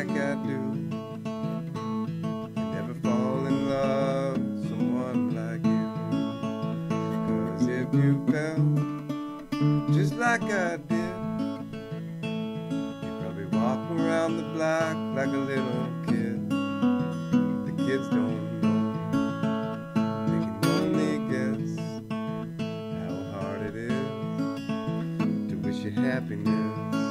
like I do. You never fall in love with someone like you. 'Cause if you felt just like I did, you'd probably walk around the block like a little kid. The kids don't know, they can only guess how hard it is to wish you happiness.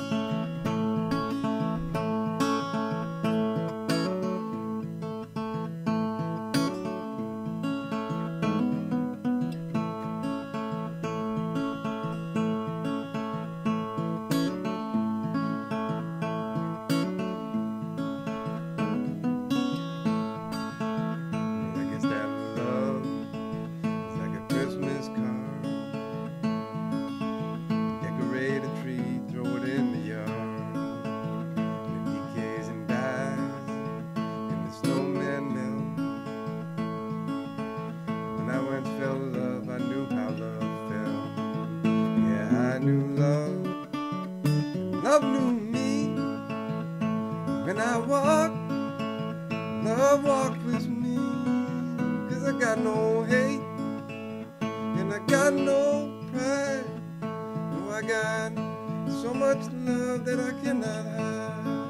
Love, I knew how love felt. Yeah, I knew love, and love knew me. When I walked, love walked with me. 'Cause I got no hate, and I got no pride. No, I got so much love that I cannot hide.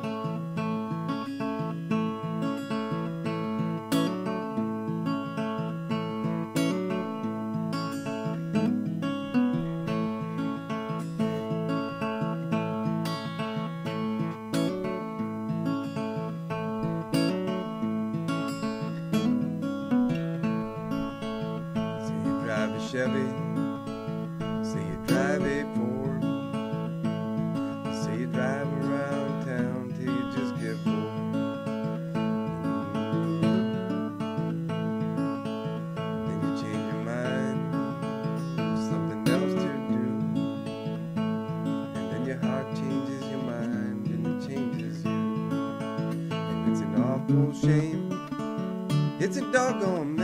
Drive a Chevy, say you drive a Ford, say you drive around town till you just get bored. Then you change your mind, something else to do, and then your heart changes your mind and it changes you. And it's an awful shame, it's a doggone